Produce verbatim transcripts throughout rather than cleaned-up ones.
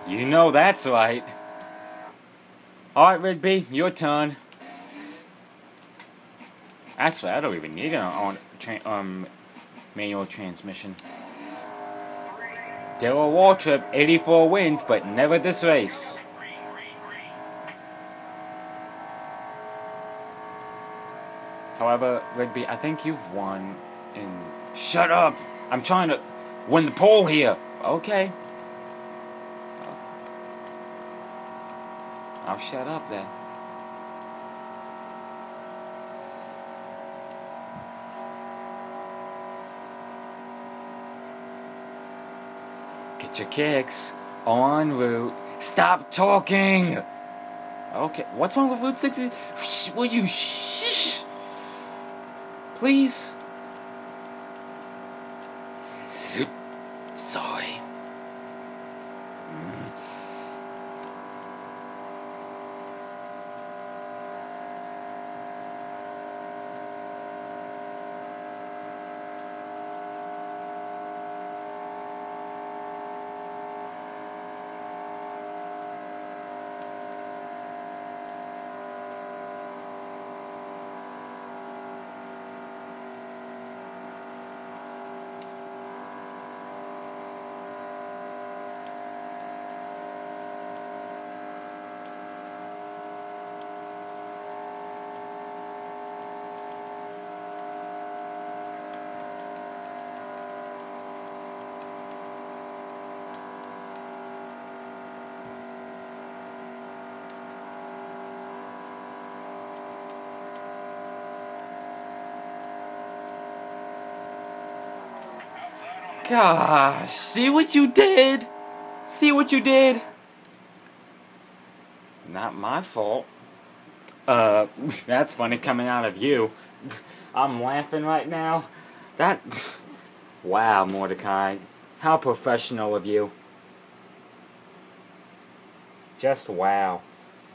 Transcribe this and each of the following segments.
You know that's right. Alright, Rigby, your turn. Actually, I don't even need an on tra um manual transmission. Darrell Waltrip, eighty-four wins, but never this race. However, Rigby, I think you've won in... Shut up! I'm trying to win the pole here! Okay. I'll shut up then. Get your kicks on route. Stop talking! Okay, what's wrong with Route sixty? Would you shh? Please? Sorry. Gosh, see what you did? See what you did? Not my fault. Uh, that's funny coming out of you. I'm laughing right now. That... Wow, Mordecai. How professional of you. Just wow.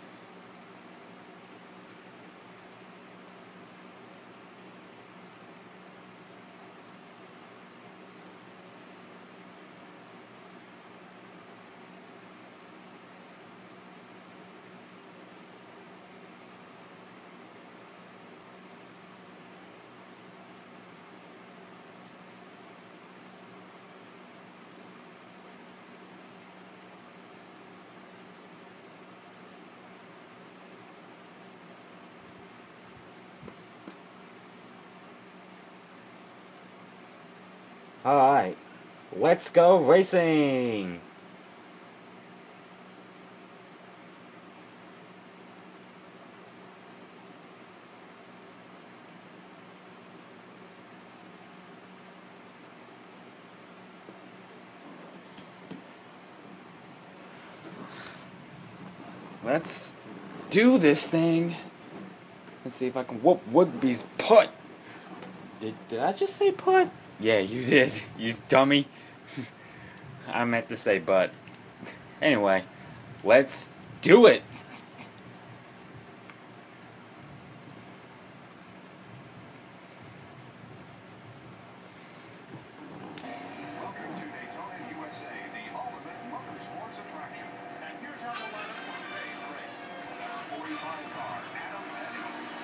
Alright, let's go racing! Let's do this thing. Let's see if I can whoop Woodby's putt. Did, did I just say putt? Yeah, you did, you dummy. I meant to say butt. Anyway, let's do it. Welcome to Daytona, U S A, the ultimate motorsports attraction. And here's how the lineup for today in the ring. Number forty-five car, Adam Petty.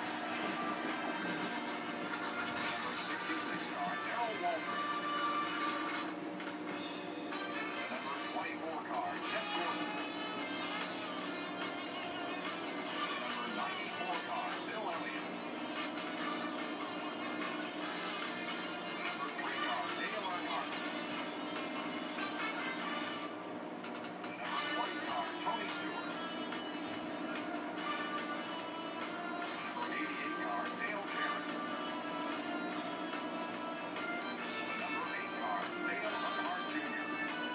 Number sixty-six car, Darrell Waltrip. The number twenty-four car, Jeff Gordon. The number ninety-four car, Bill Elliott. The number three car, Dale Earnhardt. The number twenty car, Tony Stewart. The number eighty-eight car, Dale Jarrett. The number eight car, Dale Earnhardt Junior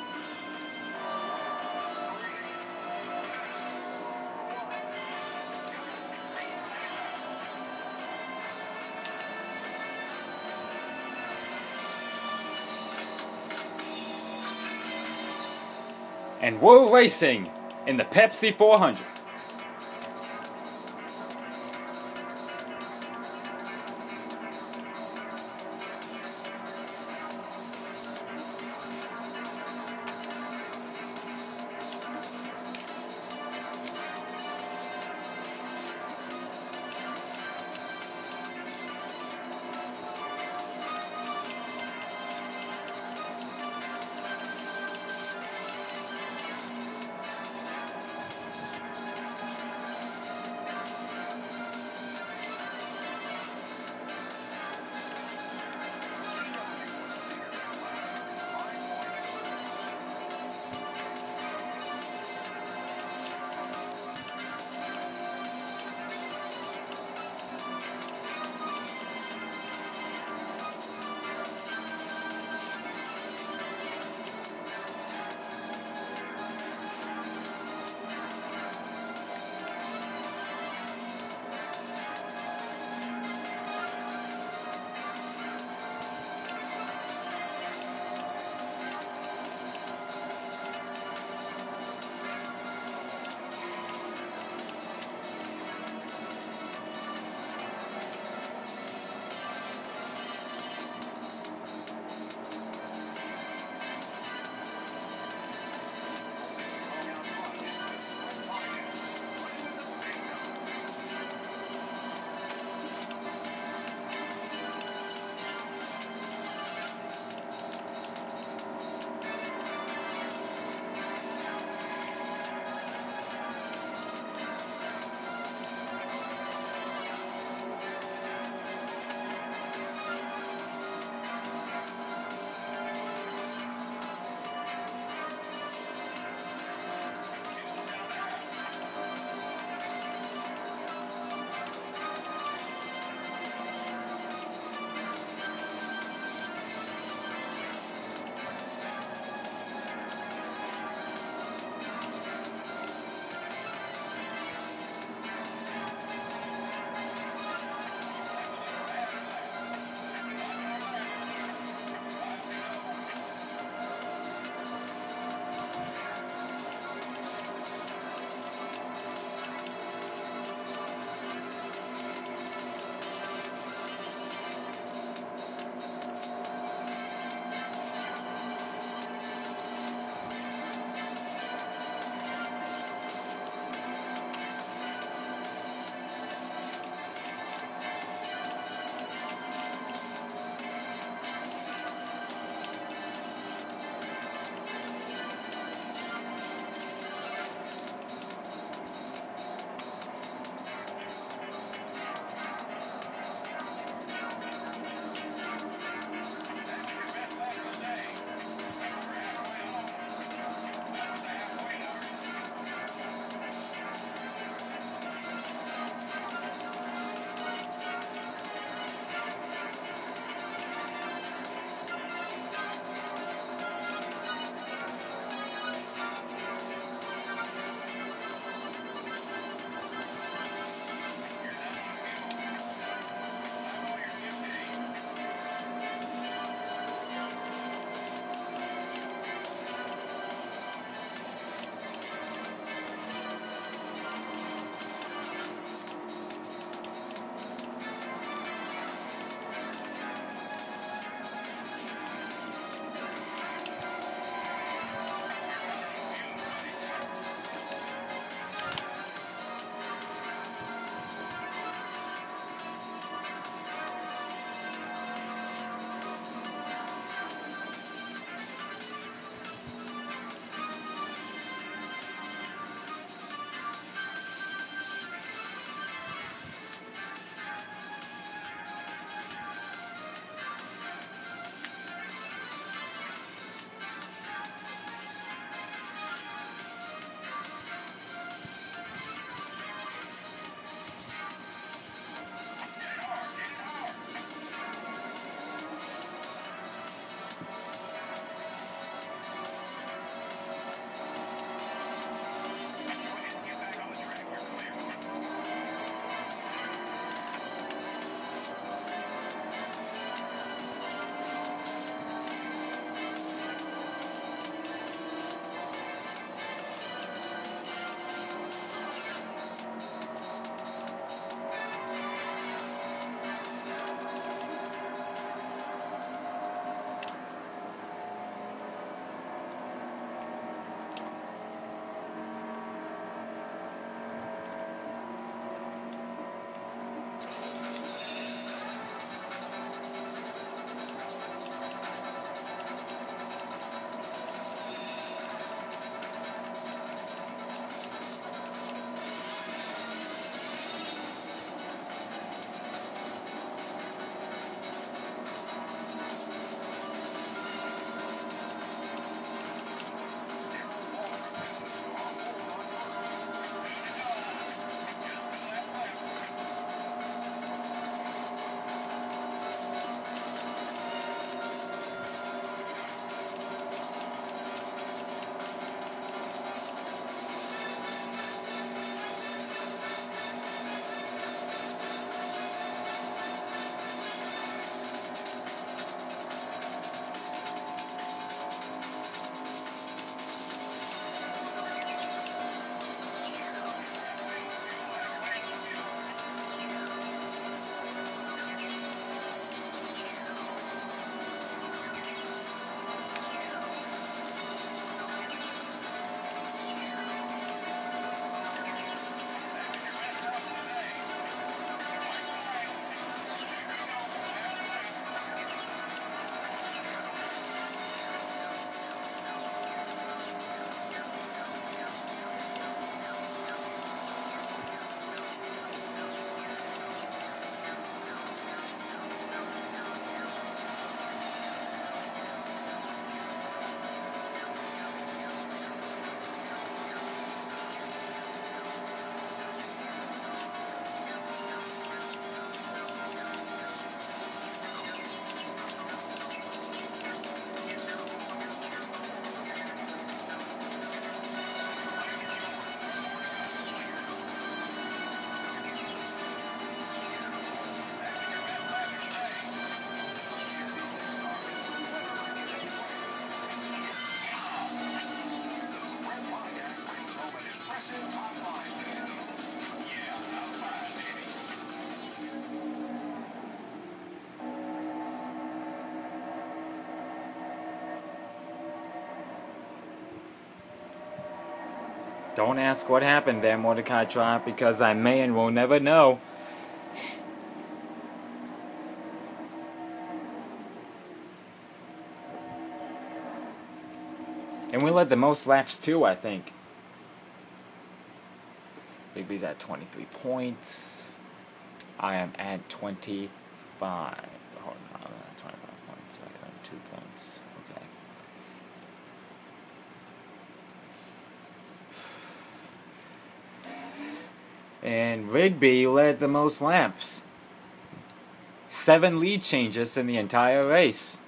And we're racing in the Pepsi four hundred. Don't ask what happened there, Mordecai Trot, because I may and will never know. And we led the most laps too, I think. Bigby's at twenty-three points. I am at twenty-five. Hold on, I'm at twenty-five points. I got two points. Okay. And Rigby led the most laps. Seven lead changes in the entire race.